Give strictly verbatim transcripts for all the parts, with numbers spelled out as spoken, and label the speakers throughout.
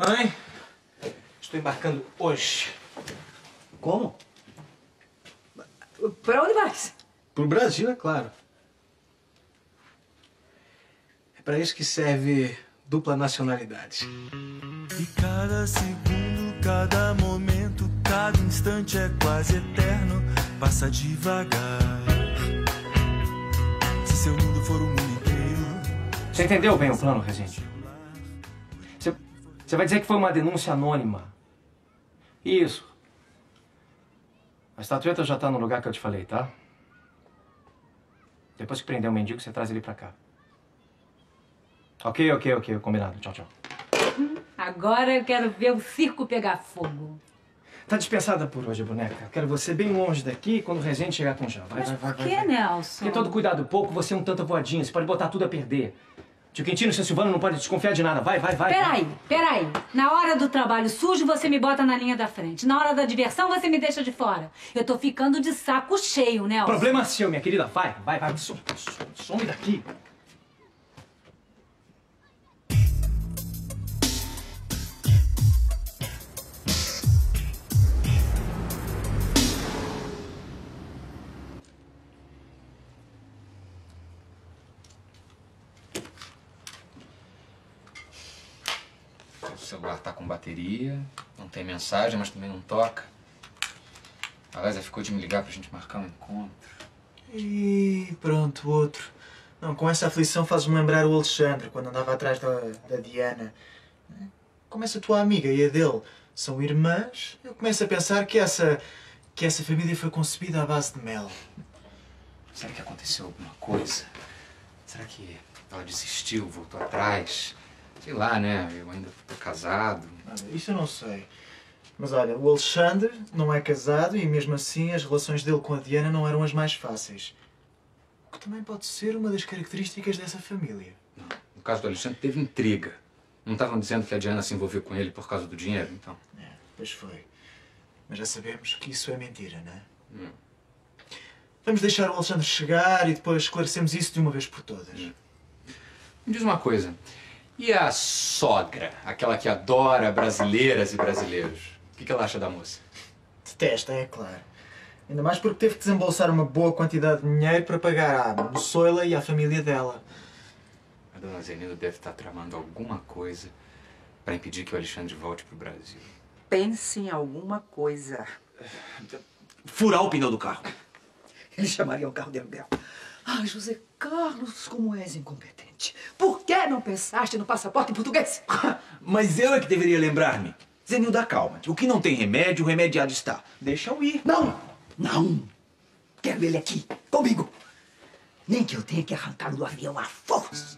Speaker 1: Mãe, estou embarcando hoje.
Speaker 2: Como? Para onde vais?
Speaker 1: Pro Brasil, é claro. É para isso que serve dupla nacionalidade.
Speaker 3: E cada segundo, cada momento, cada instante é quase eterno, passa devagar. Se seu mundo for o mundo inteiro...
Speaker 4: Você entendeu bem o plano, Rezende? Você, você vai dizer que foi uma denúncia anônima. Isso. A estatueta já tá no lugar que eu te falei, tá? Depois que prender o mendigo, você traz ele pra cá. Ok, ok, ok. Combinado. Tchau, tchau.
Speaker 5: Agora eu quero ver o circo pegar fogo.
Speaker 4: Tá dispensada por hoje, boneca. Quero você bem longe daqui quando o Rezende chegar com já. Vai,
Speaker 5: Mas
Speaker 4: vai, vai,
Speaker 5: por
Speaker 4: vai,
Speaker 5: que,
Speaker 4: vai.
Speaker 5: Nelson?
Speaker 4: Porque todo cuidado pouco, você é um tanto voadinho. Você pode botar tudo a perder. Tio Quintino e seu Silvano não podem desconfiar de nada. Vai, vai, vai.
Speaker 5: Peraí, peraí. Na hora do trabalho sujo, você me bota na linha da frente. Na hora da diversão, você me deixa de fora. Eu tô ficando de saco cheio, Nelson.
Speaker 4: Problema seu, minha querida. Vai, vai, vai. Some, some daqui.
Speaker 6: O celular tá com bateria, não tem mensagem, mas também não toca. A Lésia ficou de me ligar pra gente marcar um encontro.
Speaker 1: E pronto, outro. Não, com essa aflição fazes-me lembrar o Alexandre, quando andava atrás da, da Diana. Como essa tua amiga e a dele são irmãs, eu começo a pensar que essa, que essa família foi concebida à base de mel.
Speaker 6: Será que aconteceu alguma coisa? Será que ela desistiu, voltou atrás? Sei lá, né? Eu ainda tô casado.
Speaker 1: Isso eu não sei. Mas olha, o Alexandre não é casado e mesmo assim as relações dele com a Diana não eram as mais fáceis. O que também pode ser uma das características dessa família.
Speaker 6: Não. No caso do Alexandre teve intriga. Não estavam dizendo que a Diana se envolveu com ele por causa do dinheiro, então?
Speaker 1: É, pois foi. Mas já sabemos que isso é mentira, não é?
Speaker 6: Hum.
Speaker 1: Vamos deixar o Alexandre chegar e depois esclarecemos isso de uma vez por todas.
Speaker 6: Hum. Me diz uma coisa. E a sogra? Aquela que adora brasileiras e brasileiros. O que, que ela acha da moça?
Speaker 1: Detesta, é claro. Ainda mais porque teve que desembolsar uma boa quantidade de dinheiro para pagar à moçoila e à família dela.
Speaker 6: A dona Zenilda deve estar tramando alguma coisa para impedir que o Alexandre volte pro Brasil.
Speaker 2: Pense em alguma coisa.
Speaker 7: Furar o pneu do carro.
Speaker 2: Ele chamaria o carro de aluguel. Ah, José Carlos, como és incompetente. Por que não pensaste no passaporte português?
Speaker 7: Mas eu é que deveria lembrar-me. Zenilda, calma-te. O que não tem remédio, o remediado está. Deixa eu ir.
Speaker 2: Não, não. Quero ele aqui, comigo. Nem que eu tenha que arrancá-lo do avião à força.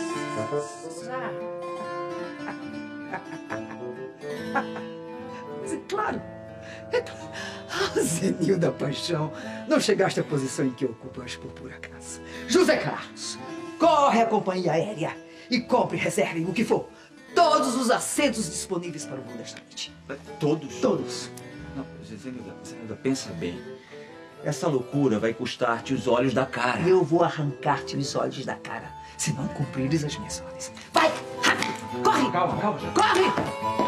Speaker 2: Mas é claro. Ah, Zenilda Paixão, não chegaste à posição em que ocupas por pura acaso. José Carlos, corre à companhia aérea e compre e reserve o que for. Todos os assentos disponíveis para o voo desta noite.
Speaker 7: Todos?
Speaker 2: Todos.
Speaker 7: Não, Zenilda, Zenilda, pensa bem. Essa loucura vai custar-te os olhos da cara.
Speaker 2: Eu vou arrancar-te os olhos da cara, se não cumprires as minhas ordens. Vai, rápido, corre!
Speaker 4: Calma, calma, já.
Speaker 2: Corre!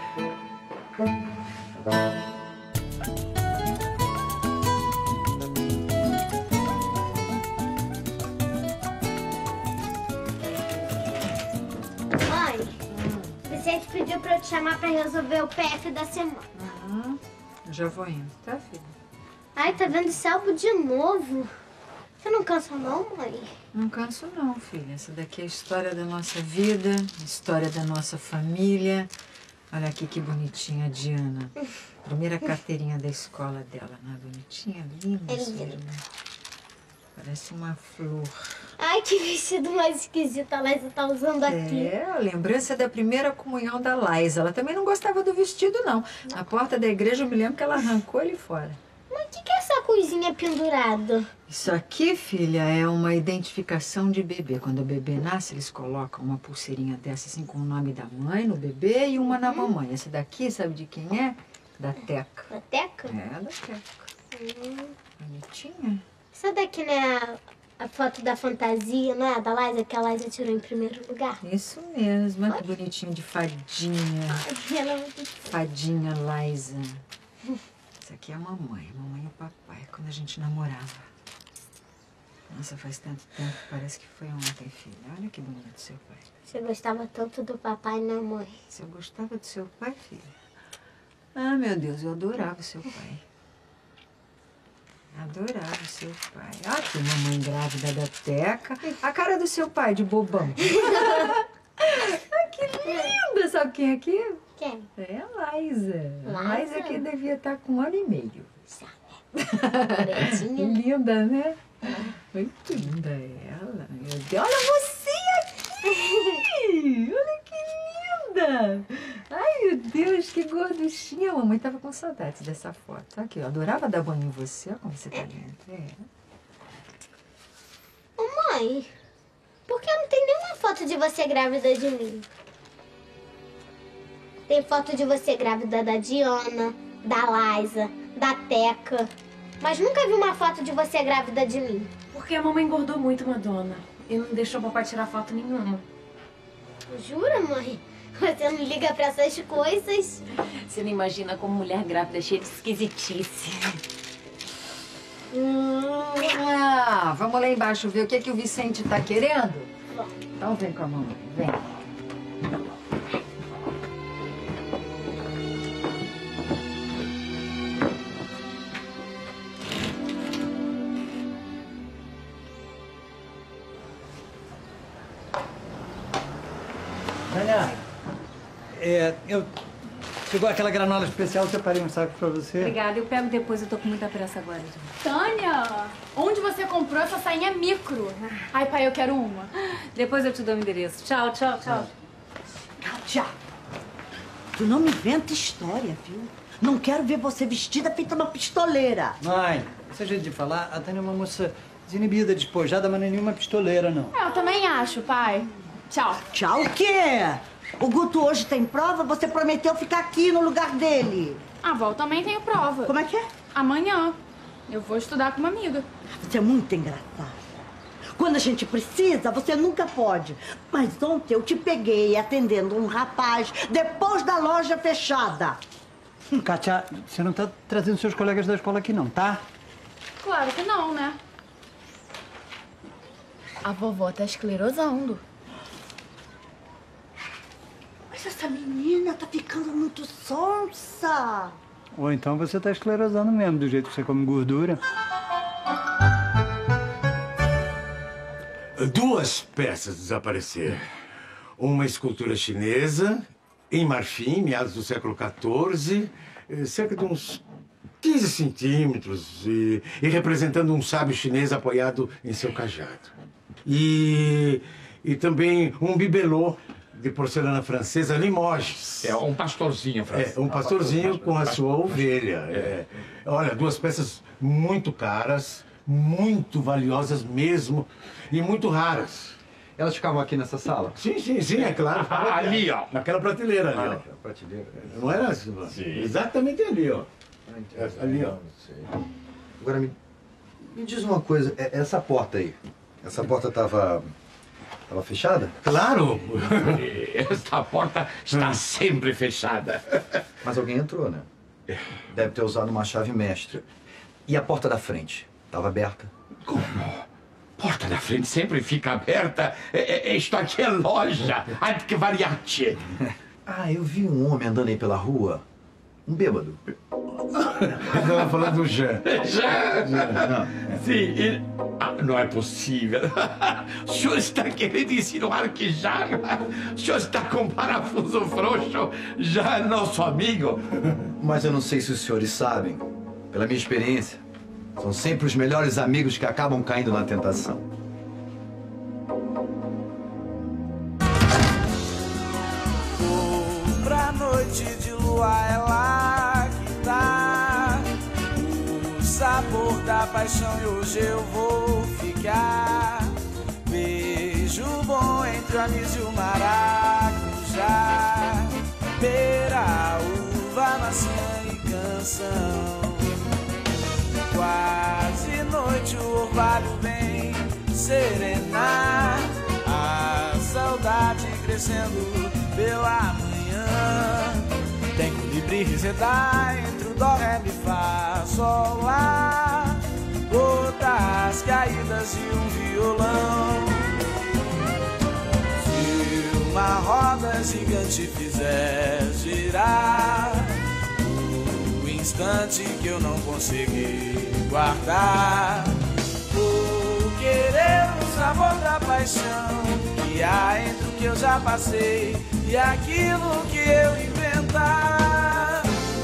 Speaker 8: Vicente pediu pra eu te chamar pra resolver o P F da semana.
Speaker 9: Uhum. Já vou indo, tá, filha?
Speaker 8: Ai, tá vendo esse álbum de novo? Você não cansa não, mãe?
Speaker 9: Não canso não, filha. Essa daqui é a história da nossa vida, a história da nossa família. Olha aqui que bonitinha a Diana. Primeira carteirinha da escola dela, não é bonitinha? Linda,
Speaker 8: É linda.
Speaker 9: Parece uma flor.
Speaker 8: Ai, que vestido mais esquisito a Laísa tá usando aqui.
Speaker 9: É, a lembrança da primeira comunhão da Laísa. Ela também não gostava do vestido, não. Na porta da igreja eu me lembro que ela arrancou ele fora.
Speaker 8: Mas o que, que é essa coisinha pendurada?
Speaker 9: Isso aqui, filha, é uma identificação de bebê. Quando o bebê nasce, eles colocam uma pulseirinha dessa, assim, com o nome da mãe no bebê e uma na mamãe. Essa daqui, sabe de quem é? Da Teca.
Speaker 8: Da Teca?
Speaker 9: É, da Teca.
Speaker 8: Hum.
Speaker 9: Bonitinha.
Speaker 8: Essa daqui não é a, A foto da fantasia, não é? Da Laísa, que a Laísa tirou em primeiro lugar.
Speaker 9: Isso mesmo, olha que bonitinho de fadinha.
Speaker 8: Ai, ela é muito...
Speaker 9: Fadinha Laísa. Isso aqui é a mamãe, a mamãe e o papai, quando a gente namorava. Nossa, faz tanto tempo, parece que foi ontem, filha. Olha que bonito seu pai.
Speaker 8: Você gostava tanto do papai, né, mãe?
Speaker 9: Você gostava do seu pai, filha? Ah, meu Deus, eu adorava o seu pai. Adorava o seu pai. Ah, que mamãe grávida da Teca. A cara do seu pai, de bobão. Ah, que linda! Sabe quem é aqui?
Speaker 8: Quem?
Speaker 9: É a Laísa. A Laísa que devia estar com um ano e meio. Linda, né? Muito linda ela. Meu Deus, olha você aqui! Olha que linda! Ai, meu Deus, que gorduchinha. A mamãe tava com saudades dessa foto. Aqui, eu adorava dar banho em você. Olha como você tá linda. É.
Speaker 8: Ô, mãe, por que não tem nenhuma foto de você grávida de mim? Tem foto de você grávida da Diana, da Laísa, da Teca. Mas nunca vi uma foto de você grávida de mim.
Speaker 10: Porque a mamãe engordou muito, Madonna. E não deixou o papai tirar foto nenhuma.
Speaker 8: Jura, mãe? Você não liga pra essas coisas?
Speaker 10: Você não imagina como mulher grávida é cheia de esquisitice.
Speaker 9: Hum, ah, vamos lá embaixo ver o que, que o Vicente tá querendo?
Speaker 8: Bom.
Speaker 9: Então vem com a mamãe, vem.
Speaker 11: Tânia, é, eu... Chegou aquela granola especial, eu separei um saco pra você.
Speaker 5: Obrigada, eu pego depois, eu tô com muita pressa agora.
Speaker 12: Tânia, onde você comprou essa sainha micro? Ai, pai, eu quero uma.
Speaker 5: Depois eu te dou o endereço. Tchau, tchau, tchau.
Speaker 13: Kátia, tu não me inventa história, viu? Não quero ver você vestida feita uma pistoleira.
Speaker 11: Mãe, esse jeito de falar, a Tânia é uma moça desinibida, despojada, mas não é nenhuma pistoleira, não.
Speaker 12: É, eu também acho, pai. Tchau.
Speaker 13: Tchau o quê? O Guto hoje tem prova, você prometeu ficar aqui no lugar dele.
Speaker 12: A avó também tenho prova.
Speaker 13: Como é que é?
Speaker 12: Amanhã. Eu vou estudar com uma amiga.
Speaker 13: Você é muito engraçada. Quando a gente precisa, você nunca pode. Mas ontem eu te peguei atendendo um rapaz depois da loja fechada.
Speaker 11: Kátia, você não tá trazendo seus colegas da escola aqui não, tá?
Speaker 12: Claro que não, né? A vovó tá esclerosando.
Speaker 13: Mas essa menina tá ficando muito sonsa.
Speaker 11: Ou então você tá esclerosando mesmo, do jeito que você come gordura.
Speaker 14: Duas peças desapareceram. Uma escultura chinesa, em marfim, meados do século quatorze, cerca de uns quinze centímetros, e, e representando um sábio chinês apoiado em seu cajado. E, e também um bibelô de porcelana francesa, Limoges.
Speaker 6: É, um pastorzinho francês.
Speaker 14: É, um pastorzinho com a sua ovelha. É. Olha, duas peças muito caras, muito valiosas mesmo e muito raras.
Speaker 15: Elas ficavam aqui nessa sala?
Speaker 14: Sim, sim, sim, é claro.
Speaker 6: Ali, ó.
Speaker 14: Naquela prateleira ali, ó.
Speaker 15: Ah, prateleira.
Speaker 14: Não era assim,
Speaker 15: Sim.
Speaker 14: Exatamente ali, ó. Ali, ó.
Speaker 15: Agora, me, me diz uma coisa. Essa porta aí, essa porta tava... Tava fechada?
Speaker 14: Claro!
Speaker 6: Esta porta está sempre fechada.
Speaker 15: Mas alguém entrou, né? Deve ter usado uma chave mestra. E a porta da frente? Tava aberta?
Speaker 6: Como? Porta da frente sempre fica aberta. É, é, isto aqui é loja. Antiquariate.
Speaker 15: Ah, eu vi um homem andando aí pela rua. Um bêbado.
Speaker 14: Estava falando do Jean.
Speaker 6: Jean?
Speaker 15: Não.
Speaker 6: Sim, ele... Ah, não é possível. O senhor está querendo insinuar que já... O senhor está com parafuso frouxo, já nosso amigo?
Speaker 15: Mas eu não sei se os senhores sabem, pela minha experiência, são sempre os melhores amigos que acabam caindo na tentação.
Speaker 3: Pra noite de lua é lá que tá o sabor da paixão e hoje eu vou ficar. Beijo bom entre o anis e o maracujá, pera, uva, maçã e canção. Quase noite o orvalho vem serenar a saudade crescendo pela manhã. Tem colibri resedar entre o dó, ré, mi, fá, sol, lá, gotas caídas de um violão. Se uma roda gigante fizer girar, o instante que eu não consegui guardar, vou querer o sabor da paixão que há entre o que eu já passei e aquilo que eu inventar.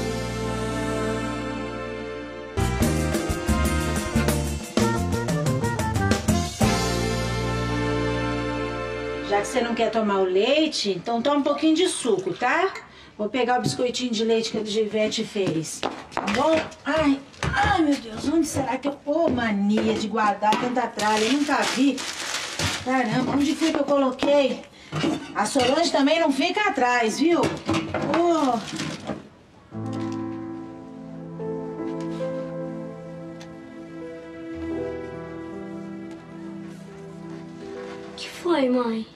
Speaker 16: Já que você não quer tomar o leite, então toma um pouquinho de suco, tá? Vou pegar o biscoitinho de leite que a Givete fez. Tá bom? Ai, ai, meu Deus, onde será que eu... Ô, mania de guardar tanta tralha, eu nunca vi. Caramba, onde foi que eu coloquei? A Solange também não fica atrás, viu? Oh.
Speaker 8: Que foi, mãe?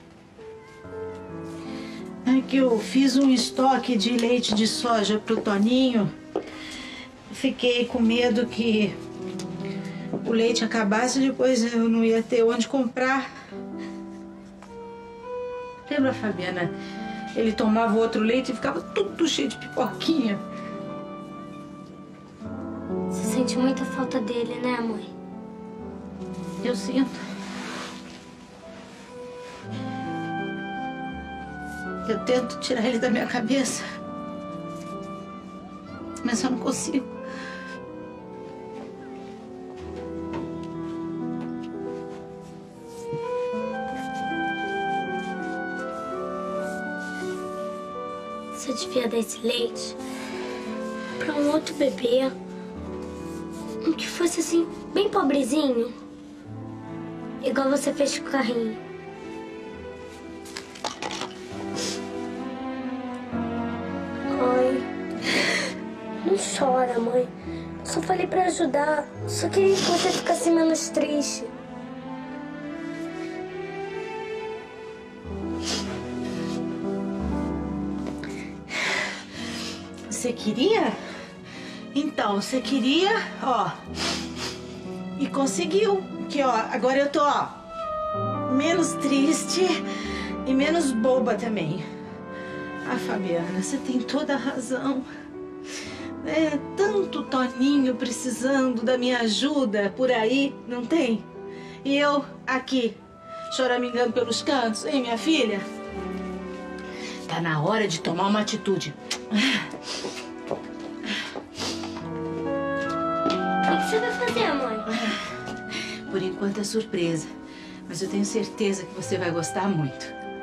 Speaker 16: É que eu fiz um estoque de leite de soja pro Toninho. Fiquei com medo que o leite acabasse e depois eu não ia ter onde comprar. Lembra, Fabiana? Ele tomava outro leite e ficava tudo cheio de pipoquinha.
Speaker 8: Você sente muita falta dele, né, mãe?
Speaker 16: Eu sinto. Eu tento tirar ele da minha cabeça, mas eu não consigo.
Speaker 8: Você devia dar esse leite pra um outro bebê. Um que fosse assim, bem pobrezinho. Igual você fez com o carrinho. Ai, não chora, mãe. Só falei pra ajudar. Só queria que você ficasse menos triste.
Speaker 16: Você queria? Então, você queria, ó, e conseguiu. Que, ó, agora eu tô, ó, menos triste e menos boba também. Ah, Fabiana, você tem toda a razão. É tanto Toninho precisando da minha ajuda por aí, não tem? E eu aqui, choramingando pelos cantos, hein, minha filha? Tá na hora de tomar uma atitude.
Speaker 8: O que você vai fazer, mãe?
Speaker 16: Por enquanto é surpresa, mas eu tenho certeza que você vai gostar muito.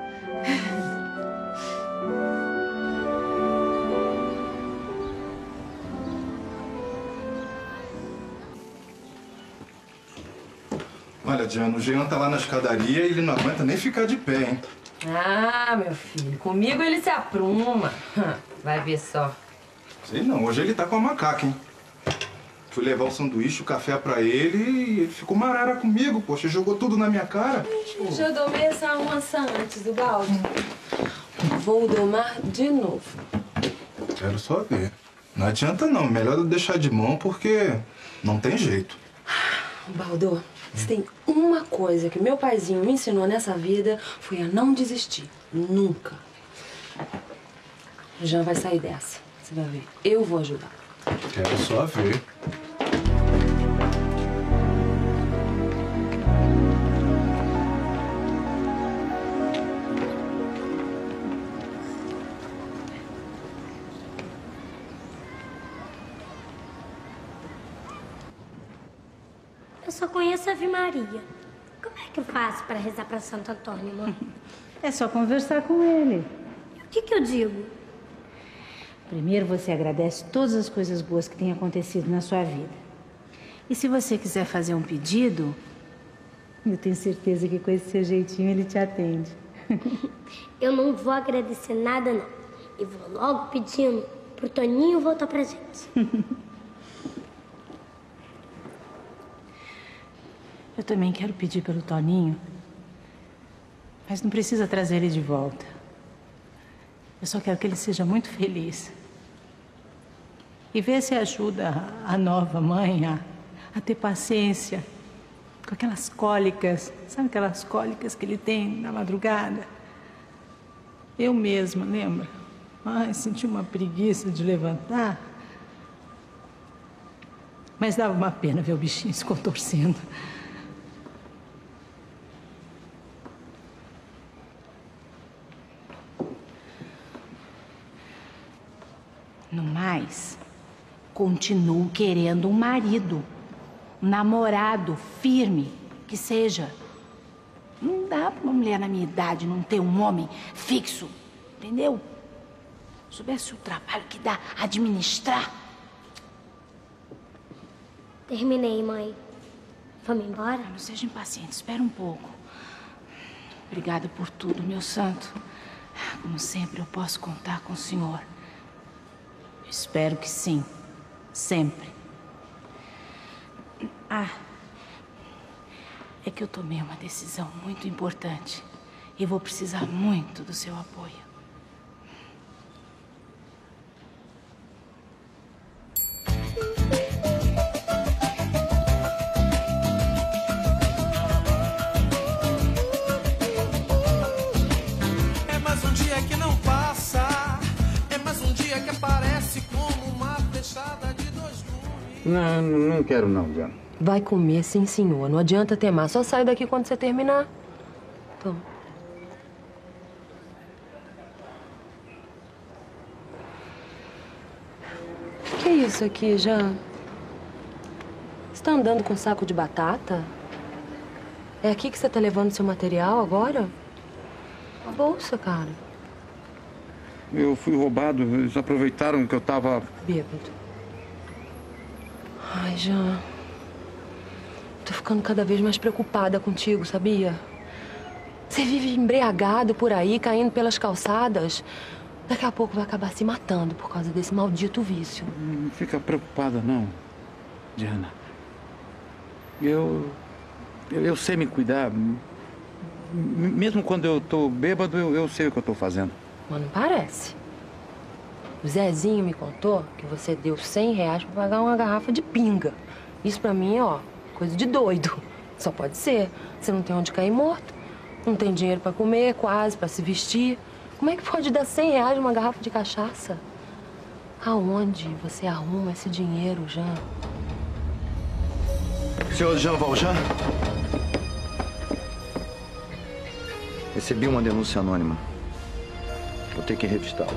Speaker 17: Olha, Diana, o Jean tá lá na escadaria e ele não aguenta nem ficar de pé, hein?
Speaker 10: Ah, meu filho, comigo ele se apruma. Vai ver só.
Speaker 17: Sei não, hoje ele tá com a macaca, hein? Fui levar o sanduíche, o café pra ele e ele ficou marara comigo, poxa, jogou tudo na minha cara.
Speaker 10: Já domei essa onça antes do balde. Vou domar de novo.
Speaker 17: Quero só ver. Não adianta não, melhor eu deixar de mão porque não tem jeito.
Speaker 10: Baldo, se tem uma coisa que meu paizinho me ensinou nessa vida foi a não desistir. Nunca. O Jean vai sair dessa. Você vai ver. Eu vou ajudar.
Speaker 17: Quero só ver.
Speaker 8: Eu só conheço a Ave Maria. Como é que eu faço para rezar para Santo Antônio, mãe?
Speaker 5: É só conversar com ele.
Speaker 8: O que que eu digo?
Speaker 5: Primeiro você agradece todas as coisas boas que têm acontecido na sua vida. E se você quiser fazer um pedido, eu tenho certeza que com esse seu jeitinho ele te atende.
Speaker 8: Eu não vou agradecer nada, não. E vou logo pedindo pro Toninho voltar pra gente.
Speaker 5: Eu também quero pedir pelo Toninho, mas não precisa trazer ele de volta. Eu só quero que ele seja muito feliz. E ver se ajuda a nova mãe a, a ter paciência com aquelas cólicas, sabe aquelas cólicas que ele tem na madrugada? Eu mesma, lembra? Ai, senti uma preguiça de levantar. Mas dava uma pena ver o bichinho se contorcendo. No mais, continuo querendo um marido, um namorado firme, que seja. Não dá pra uma mulher na minha idade não ter um homem fixo, entendeu? Soubesse o trabalho que dá administrar.
Speaker 8: Terminei, mãe. Vamos embora?
Speaker 5: Não seja impaciente, espera um pouco. Obrigada por tudo, meu santo. Como sempre, eu posso contar com o senhor. Espero que sim. Sempre. Ah, é que eu tomei uma decisão muito importante e vou precisar muito do seu apoio.
Speaker 3: É mais um dia que não passa, é mais um dia que aparece como uma fechada de dois gumes.
Speaker 18: Não, não quero não, Diana.
Speaker 10: Vai comer, sim, senhor. Não adianta temar. Só sai daqui quando você terminar. Toma. O que é isso aqui, Jean? Você tá andando com um saco de batata? É aqui que você tá levando seu material agora? A bolsa, cara.
Speaker 18: Eu fui roubado. Eles aproveitaram que eu tava...
Speaker 10: Bêbado. Ai, Jean... Tô ficando cada vez mais preocupada contigo, sabia? Você vive embriagado por aí, caindo pelas calçadas. Daqui a pouco vai acabar se matando por causa desse maldito vício.
Speaker 18: Não fica preocupada, não, Diana. Eu... Eu, eu sei me cuidar. Mesmo quando eu tô bêbado, eu, eu sei o que eu tô fazendo.
Speaker 10: Mas não parece. O Zezinho me contou que você deu cem reais pra pagar uma garrafa de pinga. Isso pra mim, ó... coisa de doido. Só pode ser. Você não tem onde cair morto. Não tem dinheiro pra comer, quase, pra se vestir. Como é que pode dar cem reais numa garrafa de cachaça? Aonde você arruma esse dinheiro, Jean?
Speaker 15: Senhor Jean Valjean? Recebi uma denúncia anônima. Vou ter que revistá-lo.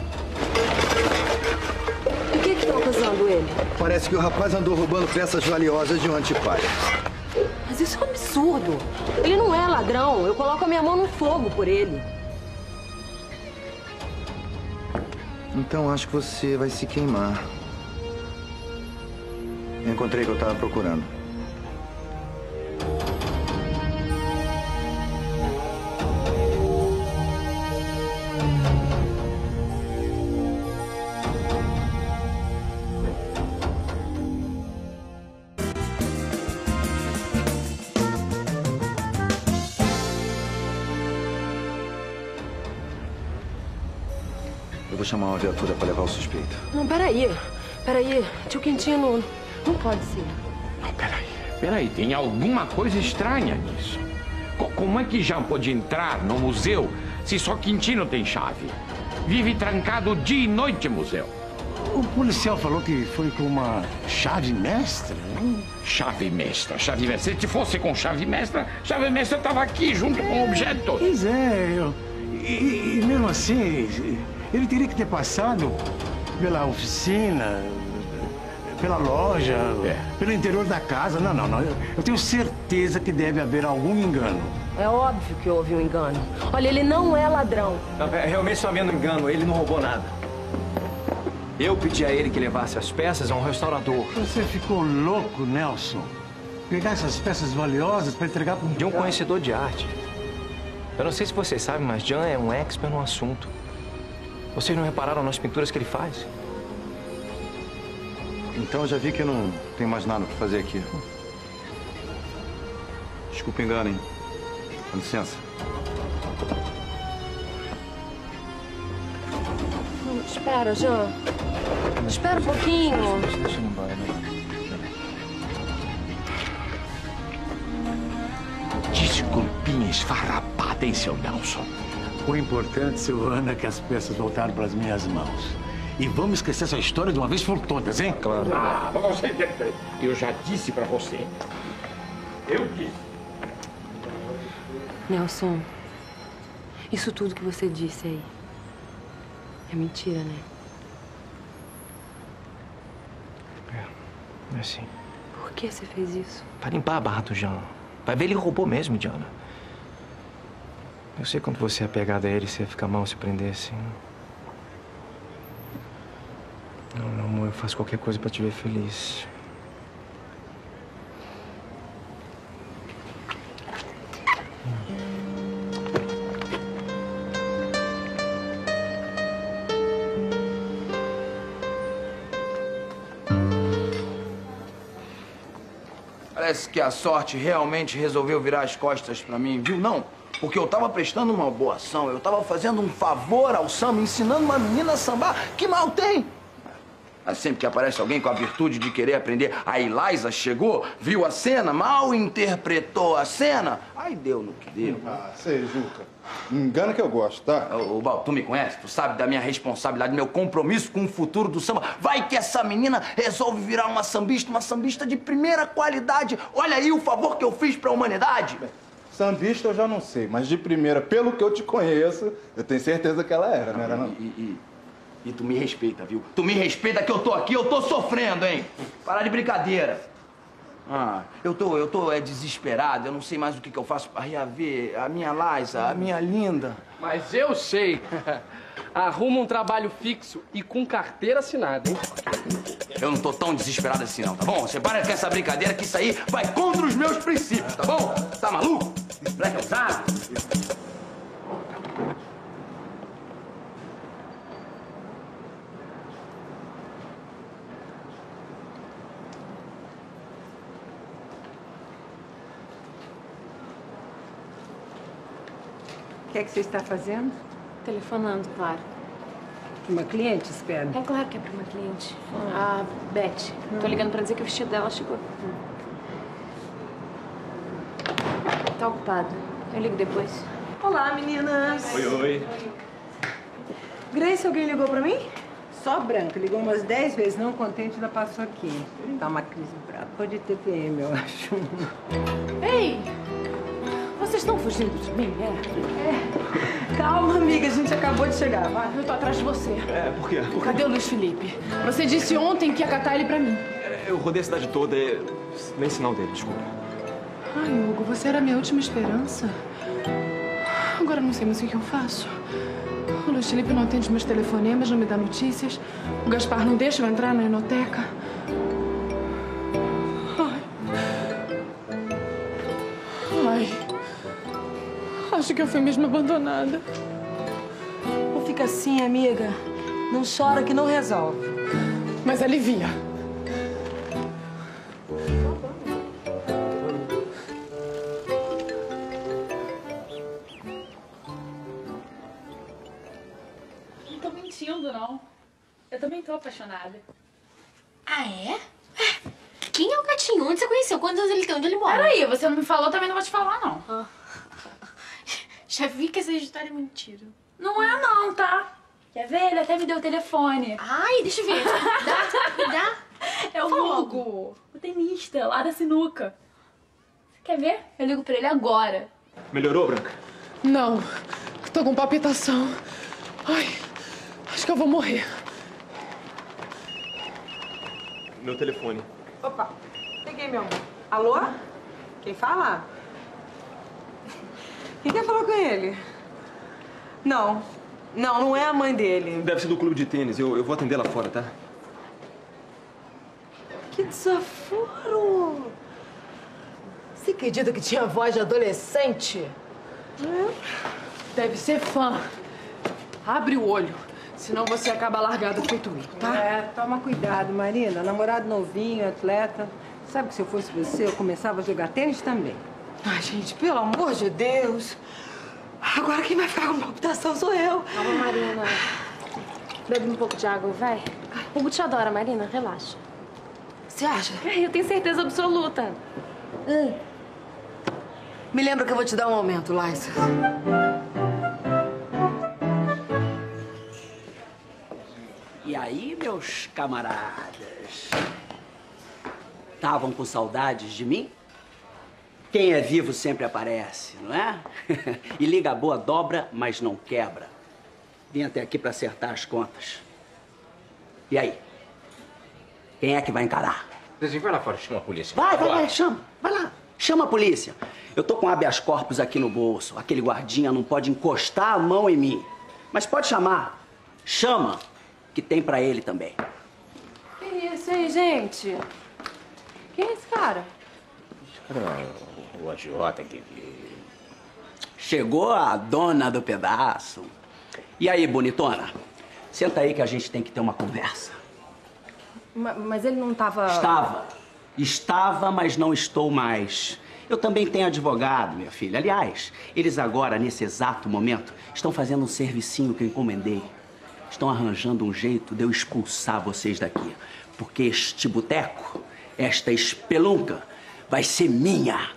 Speaker 10: O que que tá acusando ele?
Speaker 15: Parece que o rapaz andou roubando peças valiosas de um antiquário.
Speaker 10: Mas isso é um absurdo. Ele não é ladrão. Eu coloco a minha mão no fogo por ele.
Speaker 15: Então acho que você vai se queimar. Eu encontrei o que eu estava procurando. Eu vou chamar uma viatura para levar o suspeito.
Speaker 10: Não, peraí. Peraí. Tio Quintino, não pode ser.
Speaker 6: Não, peraí. Peraí, tem alguma coisa estranha nisso. Co- como é que Jean pode entrar no museu se só Quintino tem chave? Vive trancado dia e noite no museu.
Speaker 14: O policial falou que foi com uma chave mestra, hein?
Speaker 6: Chave mestra, chave mestra. Se fosse com chave mestra, chave mestra estava aqui junto com o objeto.
Speaker 14: Pois é, eu... e, e mesmo assim, ele teria que ter passado pela oficina, pela loja, é. pelo interior da casa. Não, não, não. Eu, eu tenho certeza que deve haver algum engano.
Speaker 10: É óbvio que houve um engano. Olha, ele não é ladrão.
Speaker 4: Não, realmente está havendo engano. Ele não roubou nada. Eu pedi a ele que levasse as peças a um restaurador.
Speaker 14: Você ficou louco, Nelson? Pegar essas peças valiosas para entregar para um...
Speaker 4: De um conhecedor de arte. Eu não sei se vocês sabem, mas Jean é um expert no assunto. Vocês não repararam nas pinturas que ele faz?
Speaker 15: Então eu já vi que não tem mais nada para fazer aqui.
Speaker 7: Desculpa o engano, hein? Com licença.
Speaker 10: Espera, Jean. Espera um pouquinho.
Speaker 4: Deixa ele embora, né?
Speaker 6: Desculpinha esfarrapada, hein, seu Nelson?
Speaker 14: O importante, Silvana, é que as peças voltaram para as minhas mãos. E vamos esquecer essa história de uma vez por todas, hein?
Speaker 6: Claro. Ah, você... Eu já disse pra você. Eu disse.
Speaker 10: Nelson, isso tudo que você disse aí é mentira, né?
Speaker 4: É assim.
Speaker 10: Por que você fez isso?
Speaker 4: Pra limpar a barra do Jean. Vai ver, ele roubou mesmo, Diana. Eu sei quando você é apegada a ele, você ia ficar mal se prendesse. Não, meu amor, eu faço qualquer coisa pra te ver feliz.
Speaker 19: Parece que a sorte realmente resolveu virar as costas pra mim, viu? Não, porque eu tava prestando uma boa ação, eu tava fazendo um favor ao samba, ensinando uma menina a sambar. Que mal tem? Mas sempre que aparece alguém com a virtude de querer aprender, a Eliza chegou, viu a cena, mal interpretou a cena, aí deu no que deu.
Speaker 17: Ah, sei, Juca. Não engana que eu gosto, tá?
Speaker 19: Ô, Bal, tu me conhece? Tu sabe da minha responsabilidade, meu compromisso com o futuro do samba. Vai que essa menina resolve virar uma sambista, uma sambista de primeira qualidade. Olha aí o favor que eu fiz pra humanidade.
Speaker 17: Bem, sambista eu já não sei, mas de primeira, pelo que eu te conheço, eu tenho certeza que ela era, não era não?
Speaker 19: E, e, e tu me respeita, viu? Tu me respeita que eu tô aqui, eu tô sofrendo, hein? Parar de brincadeira. Ah, eu tô, eu tô é, desesperado, eu não sei mais o que, que eu faço pra reaver a minha Liza, a minha linda.
Speaker 20: Mas eu sei. Arruma um trabalho fixo e com carteira assinada, hein?
Speaker 19: Eu não tô tão desesperado assim não, tá bom? Você para com essa brincadeira que isso aí vai contra os meus princípios, tá bom? Tá maluco? Moleque ousado.
Speaker 2: O que é que você está fazendo?
Speaker 5: Telefonando, claro.
Speaker 2: Para uma cliente, espera.
Speaker 5: É claro que é para uma cliente. A Beth. Tô ligando para dizer que o vestido dela chegou. Tá ocupado. Eu ligo depois.
Speaker 2: Olá, meninas.
Speaker 4: Oi, oi.
Speaker 2: Grace, alguém ligou para mim? Só Branca. Ligou umas dez vezes, não contente, ainda passou aqui. Tá uma crise brava de T P M, eu acho.
Speaker 5: Ei! Vocês estão fugindo de mim, é?
Speaker 2: É. Calma, amiga, a gente acabou de chegar, vai.
Speaker 5: Eu tô atrás de você.
Speaker 4: É, por quê? Por quê?
Speaker 5: Cadê o Luiz Felipe? Você disse ontem que ia catar ele pra mim.
Speaker 4: Eu rodei a cidade toda e... nem sinal dele, desculpa.
Speaker 5: Ai, Hugo, você era a minha última esperança. Agora eu não sei mais o que eu faço. O Luiz Felipe não atende meus telefonemas, não me dá notícias. O Gaspar não deixa eu entrar na enoteca. Ai. Ai. Acho que eu fui mesmo abandonada.
Speaker 2: Não fica assim, amiga. Não chora que não resolve.
Speaker 5: Mas alivia.
Speaker 12: Não tô mentindo, não. Eu também tô apaixonada.
Speaker 8: Ah, é? Quem é o gatinho? Onde você conheceu? Quantos anos ele tem? Onde ele mora?
Speaker 12: Peraí, você não me falou, também não vou te falar, não.
Speaker 8: Ah. Já vi que essa história é mentira.
Speaker 12: Não é não, tá? Quer ver? Ele até me deu o telefone.
Speaker 8: Ai, deixa eu ver. Dá, me dá.
Speaker 12: É o Hugo, o tenista lá da sinuca. Você quer ver? Eu ligo pra ele agora.
Speaker 4: Melhorou, Branca?
Speaker 5: Não. Tô com palpitação. Ai, acho que eu vou morrer.
Speaker 4: Meu telefone.
Speaker 2: Opa, peguei, meu amor. Alô? Quem fala? Quem quer falar com ele? Não. Não, não é a mãe dele.
Speaker 4: Deve ser do clube de tênis. Eu, eu vou atender lá fora, tá?
Speaker 2: Que desaforo! Você acredita que tinha voz de adolescente?
Speaker 5: É. Deve ser fã. Abre o olho, senão você acaba largado feito eu, tá?
Speaker 2: É, toma cuidado, Marina. Namorado novinho, atleta. Sabe que se eu fosse você, eu começava a jogar tênis também.
Speaker 9: Ai, gente, pelo amor de Deus. Agora quem vai ficar com palpitação sou eu.
Speaker 10: Calma, Marina. Bebe um pouco de água, vai. O Hugo te adora, Marina. Relaxa.
Speaker 9: Você acha?
Speaker 10: Eu tenho certeza absoluta.
Speaker 9: Hum. Me lembra que eu vou te dar um aumento, Laísa.
Speaker 21: E aí, meus camaradas? Estavam com saudades de mim? Quem é vivo sempre aparece, não é? E liga boa dobra, mas não quebra. Vim até aqui para acertar as contas. E aí? Quem é que vai encarar?
Speaker 6: Zezinho, vai lá fora, chama a polícia.
Speaker 21: Vai, vai, vai, chama. Vai lá. Chama a polícia. Eu tô com habeas corpus aqui no bolso. Aquele guardinha não pode encostar a mão em mim. Mas pode chamar. Chama, que tem pra ele também.
Speaker 10: Que isso, hein, gente? Quem é esse cara?
Speaker 21: O agiota que... Chegou a dona do pedaço. E aí, bonitona? Senta aí que a gente tem que ter uma conversa.
Speaker 10: Ma- Mas ele não tava...
Speaker 21: Estava. Estava, mas não estou mais. Eu também tenho advogado, minha filha. Aliás, eles agora, nesse exato momento, estão fazendo um servicinho que eu encomendei. Estão arranjando um jeito de eu expulsar vocês daqui. Porque este boteco, esta espelunca, vai ser minha.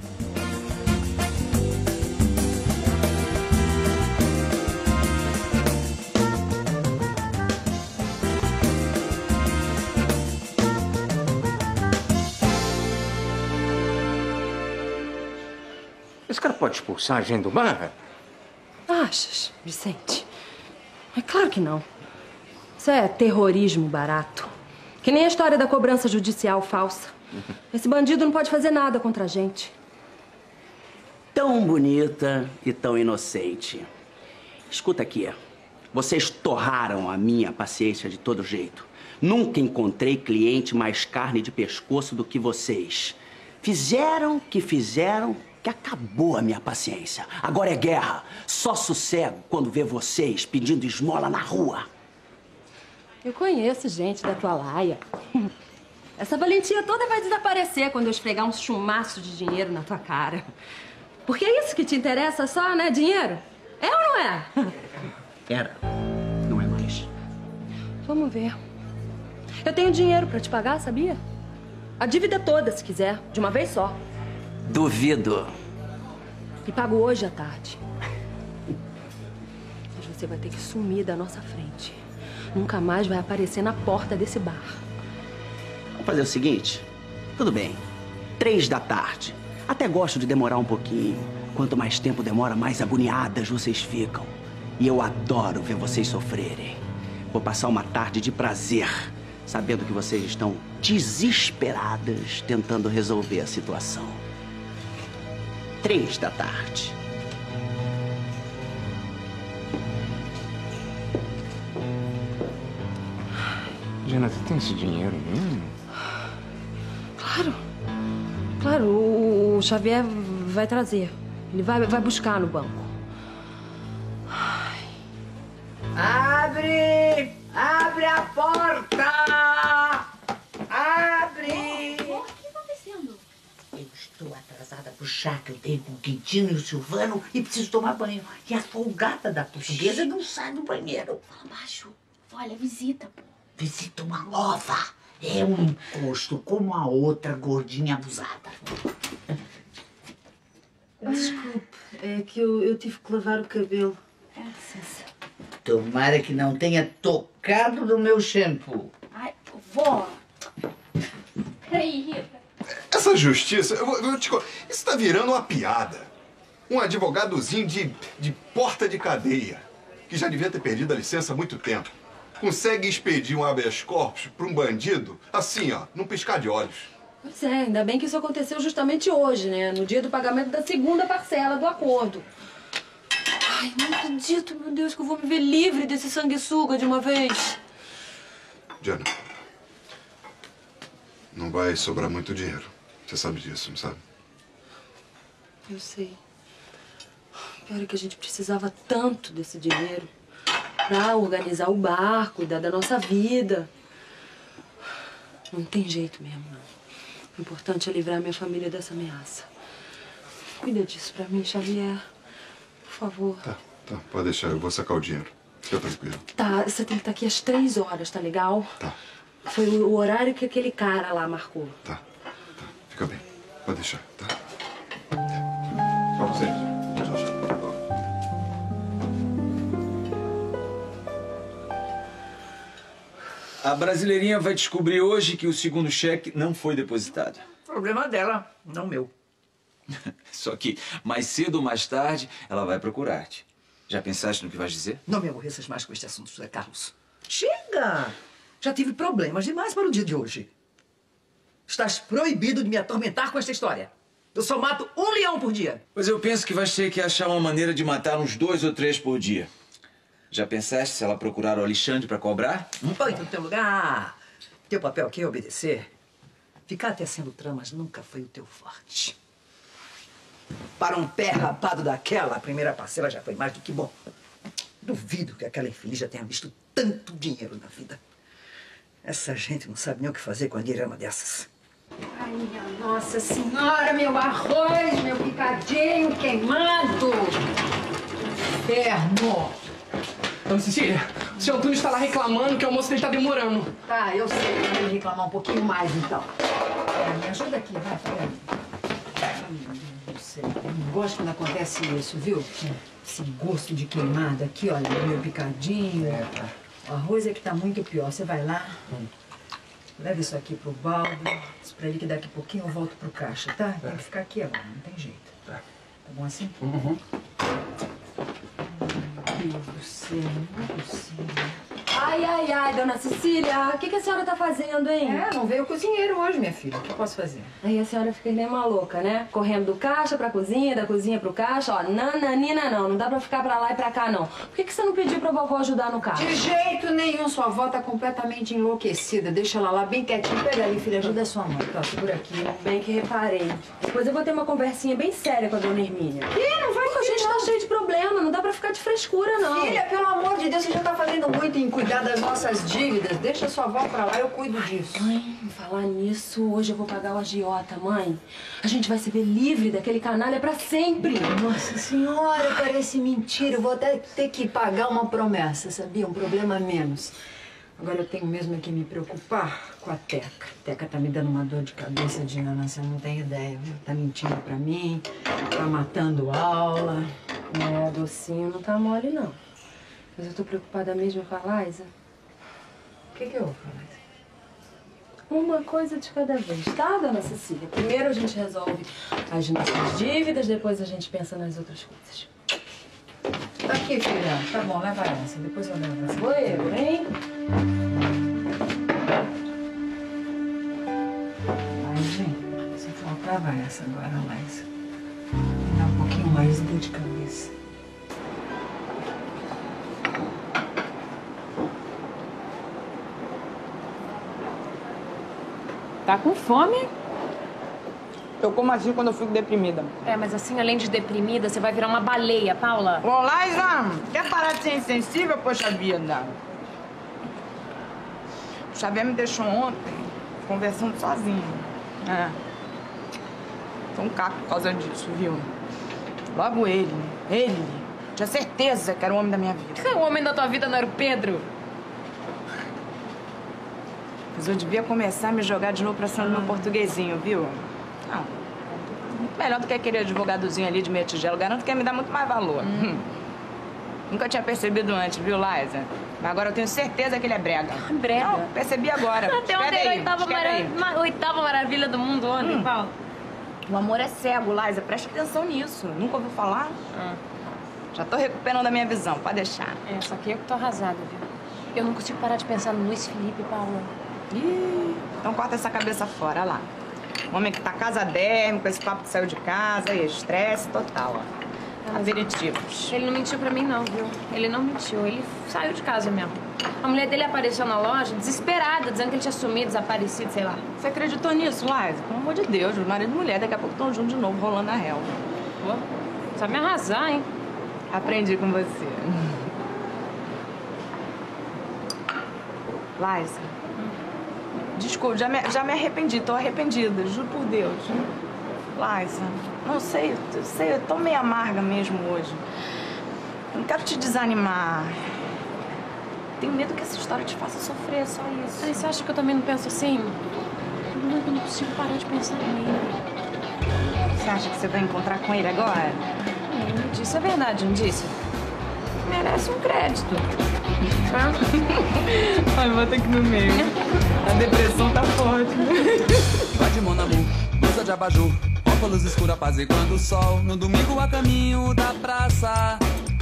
Speaker 6: Esse cara pode expulsar a gente do bar?
Speaker 10: Achas, Vicente? É claro que não. Isso é terrorismo barato. Que nem a história da cobrança judicial falsa. Esse bandido não pode fazer nada contra a gente.
Speaker 21: Tão bonita e tão inocente. Escuta aqui. Vocês torraram a minha paciência de todo jeito. Nunca encontrei cliente mais carne de pescoço do que vocês. Fizeram o que fizeram, que acabou a minha paciência. Agora é guerra. Só sossego quando vê vocês pedindo esmola na rua.
Speaker 10: Eu conheço gente da tua laia. Essa valentia toda vai desaparecer quando eu esfregar um chumaço de dinheiro na tua cara. Porque é isso que te interessa só, né? Dinheiro? É ou não é?
Speaker 21: Era. Não é mais.
Speaker 10: Vamos ver. Eu tenho dinheiro pra te pagar, sabia? A dívida toda, se quiser. De uma vez só.
Speaker 21: Duvido.
Speaker 10: E pago hoje à tarde. Mas você vai ter que sumir da nossa frente. Nunca mais vai aparecer na porta desse bar.
Speaker 21: Vamos fazer o seguinte? Tudo bem. Três da tarde. Até gosto de demorar um pouquinho. Quanto mais tempo demora, mais agoniadas vocês ficam. E eu adoro ver vocês sofrerem. Vou passar uma tarde de prazer, sabendo que vocês estão desesperadas tentando resolver a situação. Três da tarde.
Speaker 6: Diana, você tem esse dinheiro mesmo?
Speaker 10: Claro. Claro, o, o Xavier vai trazer. Ele vai, vai buscar no banco.
Speaker 2: Abre! Abre a porta! Abre!
Speaker 8: O que está acontecendo?
Speaker 13: Eu estou atrasada pro chá que eu tenho com o Quintino e o Silvano e preciso tomar banho. E a folgada da portuguesa não sai do banheiro.
Speaker 8: Fala baixo. Olha, visita, pô.
Speaker 13: Visita uma nova. É um encosto como a outra gordinha abusada.
Speaker 16: Desculpe, é que eu, eu tive que lavar o cabelo.
Speaker 8: É, licença.
Speaker 13: Tomara que não tenha tocado no meu shampoo.
Speaker 8: Ai, vó. Peraí, Rita.
Speaker 17: Essa justiça, eu, vou- eu te, co- isso tá virando uma piada. Um advogadozinho de, de porta de cadeia, que já devia ter perdido a licença há muito tempo, consegue expedir um habeas corpus para um bandido, assim, ó, num piscar de olhos.
Speaker 10: Pois é, ainda bem que isso aconteceu justamente hoje, né? No dia do pagamento da segunda parcela do acordo. Ai, não acredito, meu Deus, que eu vou me ver livre desse sanguessuga de uma vez.
Speaker 17: Diana, não vai sobrar muito dinheiro. Você sabe disso, não sabe?
Speaker 10: Eu sei. Pior é que a gente precisava tanto desse dinheiro pra organizar o bar, cuidar da nossa vida. Não tem jeito mesmo, não. O importante é livrar minha família dessa ameaça. Cuida disso pra mim, Xavier. Por favor.
Speaker 17: Tá, tá. Pode deixar. Eu vou sacar o dinheiro. Fica tranquilo.
Speaker 10: Tá, você tem que estar aqui às três horas, tá legal?
Speaker 17: Tá.
Speaker 10: Foi o horário que aquele cara lá marcou.
Speaker 17: Tá, tá. Fica bem. Pode deixar, tá? Pra vocês. Tchau, tchau.
Speaker 7: A brasileirinha vai descobrir hoje que o segundo cheque não foi depositado.
Speaker 2: Problema dela, não meu.
Speaker 7: Só que mais cedo ou mais tarde ela vai procurar-te. Já pensaste no que vais dizer?
Speaker 2: Não me aborreças mais com este assunto, José Carlos. Chega! Já tive problemas demais para o dia de hoje. Estás proibido de me atormentar com esta história. Eu só mato um leão por dia.
Speaker 7: Pois eu penso que vais ter que achar uma maneira de matar uns dois ou três por dia. Já pensaste se ela procurar o Alexandre para cobrar?
Speaker 2: Põe no teu lugar. Teu papel aqui é obedecer. Ficar tecendo tramas nunca foi o teu forte. Para um pé rapado daquela, a primeira parcela já foi mais do que bom. Duvido que aquela infeliz já tenha visto tanto dinheiro na vida. Essa gente não sabe nem o que fazer com a grama dessas.
Speaker 5: Ai, minha Nossa Senhora, meu arroz, meu picadinho queimado. Inferno.
Speaker 20: Dona Cecília, o seu Antônio está lá reclamando que o almoço dele está demorando.
Speaker 5: Tá, eu sei. Eu vou reclamar um pouquinho mais, então. É, me ajuda aqui, vai, vai. Não sei. Eu não gosto quando acontece isso, viu? Esse gosto de queimado aqui, olha, meu picadinho. É, tá. O arroz é que tá muito pior. Você vai lá, hum. leva isso aqui pro balde, diz pra ele que daqui a pouquinho eu volto pro caixa, tá? Tem que ficar aqui agora, não tem jeito. Tá. Tá bom assim?
Speaker 20: Uhum.
Speaker 5: Meu Deus do céu, não é possível.
Speaker 10: Ai, ai, ai, dona Cecília, o que, que a senhora tá fazendo, hein?
Speaker 5: É, não veio o cozinheiro hoje, minha filha. O que eu posso fazer?
Speaker 10: Aí a senhora fica nem maluca, né? Correndo do caixa pra cozinha, da cozinha pro caixa. Ó, nananina não, não dá pra ficar pra lá e pra cá, não. Por que, que você não pediu pra vovó ajudar no caixa?
Speaker 5: De jeito nenhum, sua avó tá completamente enlouquecida. Deixa ela lá bem quietinha. Pega ali, filha, ajuda a sua mãe. Tá, segura aqui.
Speaker 10: Bem que reparei. Depois eu vou ter uma conversinha bem séria com a dona Hermínia.
Speaker 5: Ih, não vai
Speaker 10: Porque a gente tá cheio de problema, não dá pra ficar de frescura, não.
Speaker 5: Filha, pelo amor de Deus, você já tá fazendo muito em cuidar das nossas dívidas. Deixa sua avó pra lá, eu cuido disso.
Speaker 10: Mãe, falar nisso, hoje eu vou pagar o agiota, mãe. A gente vai se ver livre daquele canalha pra sempre.
Speaker 5: Nossa Senhora, parece mentira. Eu vou até ter que pagar uma promessa, sabia? Um problema a menos. Agora eu tenho mesmo que me preocupar com a Teca. A Teca tá me dando uma dor de cabeça, Diana, você não tem ideia, viu? Tá mentindo pra mim, tá matando aula.
Speaker 10: É, docinho não tá mole, não. Mas eu tô preocupada mesmo com a Laísa.
Speaker 5: O que que houve, Laísa?
Speaker 10: Uma coisa de cada vez, tá, dona Cecília? Primeiro a gente resolve as nossas dívidas, depois a gente pensa nas outras coisas.
Speaker 5: Tá aqui, filha. Tá bom, leva essa. Depois eu levo essa.
Speaker 10: Vou eu, hein?
Speaker 5: Ai, gente, só faltava essa agora, Laísa. Me dá um pouquinho mais de dor de cabeça.
Speaker 1: Tá com fome? Eu como assim quando eu fico deprimida.
Speaker 12: É, mas assim, além de deprimida, você vai virar uma baleia, Paula.
Speaker 1: Ô, Laísa, quer parar de ser insensível, poxa vida? O Xavier me deixou ontem conversando sozinho. É. Foi um caco por causa disso, viu? Logo ele, ele. Tinha certeza que era o homem da minha vida.
Speaker 12: O homem da tua vida não era o Pedro?
Speaker 1: Mas eu devia começar a me jogar de novo pra cima do meu portuguesinho, viu? Não. Muito melhor do que aquele advogadozinho ali de meia tigela. Garanto que ia me dar muito mais valor. Hum. Nunca tinha percebido antes, viu, Laísa? Mas agora eu tenho certeza que ele é brega.
Speaker 12: Brega?
Speaker 1: Não, percebi agora.
Speaker 12: Até ontem era a oitava, mara... oitava maravilha do mundo ontem, hum. Paulo.
Speaker 1: O amor é cego, Laísa. Presta atenção nisso. Nunca ouviu falar? Hum. Já tô recuperando a minha visão, pode deixar.
Speaker 12: É, só que eu que tô arrasada, viu? Eu não consigo parar de pensar no Luiz Felipe, Paula.
Speaker 1: Ih, então corta essa cabeça fora, olha lá. Um homem que tá casadérrimo, com esse papo que saiu de casa, e estresse total, ó. Aperitivos.
Speaker 12: Ele não mentiu pra mim, não, viu? Ele não mentiu, ele saiu de casa mesmo. A mulher dele apareceu na loja, desesperada, dizendo que ele tinha sumido, desaparecido, sei lá.
Speaker 1: Você acreditou nisso, Laísa? Pelo amor de Deus, marido e mulher, daqui a pouco estão juntos de novo, rolando a relva.
Speaker 12: Pô, sabe me arrasar, hein?
Speaker 1: Aprendi com você. Laísa. Desculpa, já me, já me arrependi, tô arrependida, juro por Deus. Laisa, não sei, eu sei, eu tô meio amarga mesmo hoje. Eu não quero te desanimar. Tenho medo que essa história te faça sofrer, só isso.
Speaker 12: Ai, você acha que eu também não penso assim? O problema é que eu não consigo parar de pensar nele.
Speaker 1: Você acha que você vai encontrar com ele agora?
Speaker 12: Ele me disse a verdade, não disse? Merece um crédito. Tá?
Speaker 1: Ai, vou ter que ir no meio. A depressão tá forte.
Speaker 3: Vai de Monamu, blusa de abajur, óculos escuros apaziguando o sol. No domingo a caminho da praça.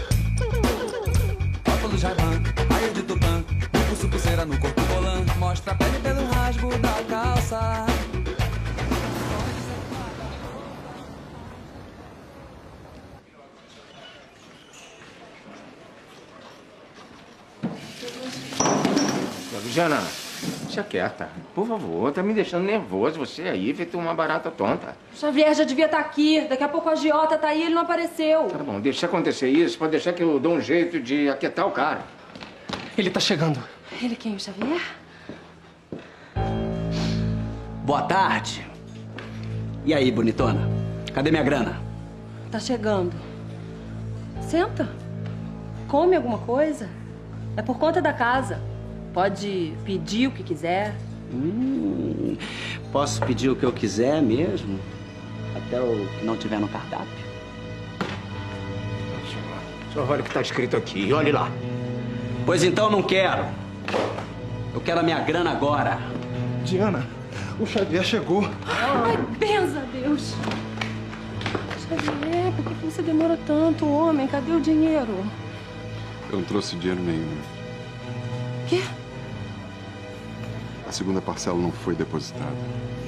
Speaker 3: Óculos Ray-Ban, raio de tupã, no pulso pulseira, no corpo volã. Mostra a pele pelo rasgo da calça.
Speaker 6: Jana, deixa quieta. Por favor, tá me deixando nervoso. Você aí, feito uma barata tonta.
Speaker 10: Xavier já devia estar aqui. Daqui a pouco a agiota tá aí e ele não apareceu.
Speaker 6: Tá bom, deixa acontecer isso. Pode deixar que eu dou um jeito de aquietar o cara.
Speaker 20: Ele tá chegando.
Speaker 10: Ele quem, o Xavier?
Speaker 21: Boa tarde. E aí, bonitona? Cadê minha grana?
Speaker 10: Tá chegando. Senta. Come alguma coisa. É por conta da casa. Pode pedir o que quiser.
Speaker 21: Hum, posso pedir o que eu quiser mesmo? Até o que não tiver no cardápio.
Speaker 6: Só olha o que tá escrito aqui. Olhe lá.
Speaker 21: Pois então não quero. Eu quero a minha grana agora.
Speaker 17: Diana, o Xavier chegou.
Speaker 10: Ai, benza a Deus. Xavier, por que você demora tanto, homem? Cadê o dinheiro?
Speaker 17: Eu não trouxe dinheiro nenhum.
Speaker 10: Quê?
Speaker 17: A segunda parcela não foi depositada.